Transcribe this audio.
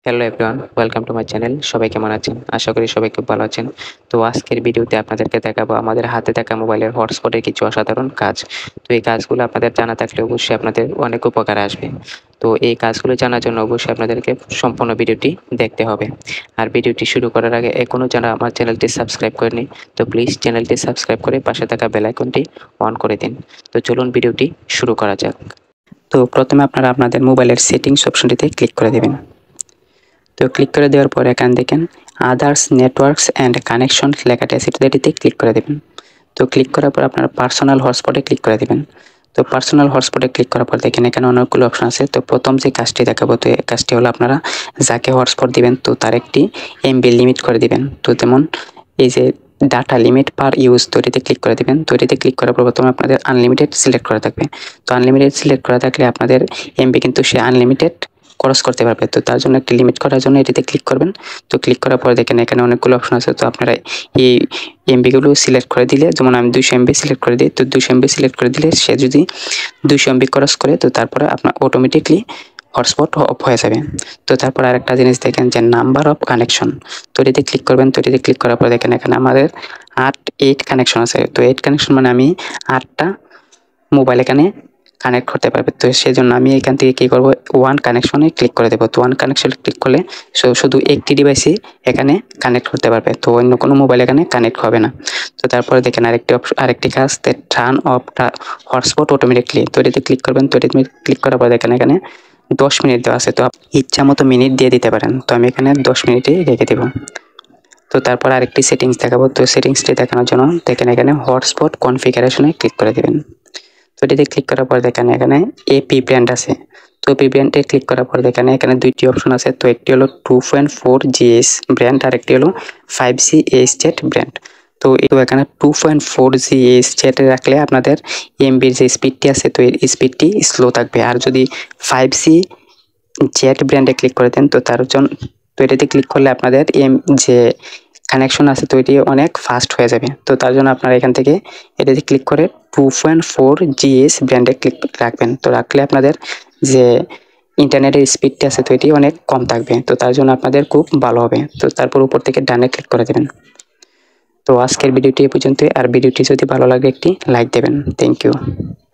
Hello everyone, welcome to my channel. সবাই কেমন আছেন? আশা করি সবাই খুব ভালো আছেন। তো আজকের ভিডিওতে আপনাদেরকে দেখাবো আমাদের হাতে থাকা মোবাইলের হটস্পটের কিছু অসাধারণ কাজ। তো এই কাজগুলো আপনাদের জানা থাকলে অবশ্যই আপনাদের অনেক উপকারে আসবে। তো এই কাজগুলো জানার জন্য অবশ্যই আপনাদেরকে সম্পূর্ণ ভিডিওটি দেখতে হবে। আর ভিডিওটি শুরু করার আগে এখনও যারা আমার চ্যানেলটি সাবস্ক্রাইব করেনি, তো প্লিজ চ্যানেলটি সাবস্ক্রাইব করে পাশে থাকা বেল আইকনটি অন করে দিন। তো চলুন ভিডিওটি শুরু করা যাক। তো প্রথমে আপনারা আপনাদের মোবাইলের সেটিংস অপশনটিতে ক্লিক করে দেবেন। তো ক্লিক করে দেওয়ার পর এখানে দেখেন আদার্স নেটওয়ার্কস অ্যান্ড কানেকশন লেখাটি আছে, এটিতে ক্লিক করে দেবেন। তো ক্লিক করার পর আপনার পার্সোনাল হটস্পটে ক্লিক করে দেবেন। তো পার্সোনাল হটস্পটে ক্লিক করার পর দেখেন এখানে অনেকগুলো অপশন আছে। তো প্রথম যে কাজটি দেখাবো, তো এই কাজটি হলো আপনারা যাকে হটস্পট দিবেন তো তার একটি এমবি লিমিট করে দিবেন। তো যেমন এই যে ডাটা লিমিট পার ইউজ, তো এটিতে ক্লিক করে দেবেন। তো এটিতে ক্লিক করার পর প্রথমে আপনাদের আনলিমিটেড সিলেক্ট করা থাকবে। তো আনলিমিটেড সিলেক্ট করা থাকলে আপনাদের এমবি কিন্তু সে আনলিমিটেড খরচ করতে পারবে। তো তার জন্য একটি লিমিট করার জন্য এটিতে ক্লিক করবেন। তো ক্লিক করার পর দেখেন এখানে অনেকগুলো অপশন আছে। তো আপনারা এই এমবিগুলো সিলেক্ট করে দিলে, যেমন আমি 200 এমবি সিলেক্ট করে দিই, তো 200 এমবি সিলেক্ট করে দিলে সে যদি 200 এমবি খরচ করে তো তারপরে আপনার অটোমেটিকলি হটস্পট অফ হয়ে যাবে। তো তারপর আরেকটা জিনিস দেখেন যে নাম্বার অফ কানেকশন, তো এটিতে ক্লিক করবেন। তো এটিতে ক্লিক করার পর দেখেন এখানে আমাদের 8 কানেকশন আছে। তো 8 কানেকশন মানে আমি 8টা মোবাইল এখানে কানেক্ট করতে পারবে। তো সেই জন্য আমি এখান থেকে কী করবো, ওয়ান কানেকশনে ক্লিক করে দেবো। তো ওয়ান কানেকশনে ক্লিক করলে শুধু একটি ডিভাইসই এখানে কানেক্ট করতে পারবে, তো অন্য কোনো মোবাইল এখানে কানেক্ট হবে না। তো তারপরে দেখেন আরেকটি কাজ, টার্ন অফ হটস্পট অটোমেটিকলি, তো এটিতে ক্লিক করবেন। তো এটিতে ক্লিক করার পর দেখেন এখানে 10 মিনিট দেওয়া আছে। তো ইচ্ছা মতো মিনিট দিয়ে দিতে পারেন। তো আমি এখানে 10 মিনিটই রেখে দেবো। তো তারপর আরেকটি সেটিংস দেখাবো। তো সেটিংসটি দেখানোর জন্য দেখেন এখানে হটস্পট কনফিগারেশনে ক্লিক করে দেবেন। তো এটিতে ক্লিক করার পর দেখেন এখানে এপি ব্র্যান্ড আছে। তো এপি ব্র্যান্ডে ক্লিক করার পর দেখেন এখানে দুইটি অপশন আছে। তো একটি হলো 2.4 GS ব্র্যান্ড আর একটি হলো 5G HZ ব্র্যান্ড। তো এখানে 2.4 GHz রাখলে আপনাদের এমবির যে স্পিডটি আছে তো এর স্পিডটি স্লো থাকবে। আর যদি 5G জেড ব্র্যান্ডে ক্লিক করে দেন তো তার জন্য, তো এটাতে ক্লিক করলে আপনাদের যে কানেকশন আছে তো এটি অনেক ফাস্ট হয়ে যাবে। তো তার জন্য আপনারা এখান থেকে এটাতে ক্লিক করে 2.4 GS ব্র্যান্ডে ক্লিক রাখবেন। তো রাখলে আপনাদের যে ইন্টারনেটের স্পিডটি আছে তো এটি অনেক কম থাকবে। তো তার জন্য আপনাদের খুব ভালো হবে। তো তারপর উপর থেকে ডানে ক্লিক করে দেবেন। তো আজকের ভিডিওটি এই পর্যন্তই। আর ভিডিওটি যদি ভালো লাগে একটি লাইক দেবেন। Thank you.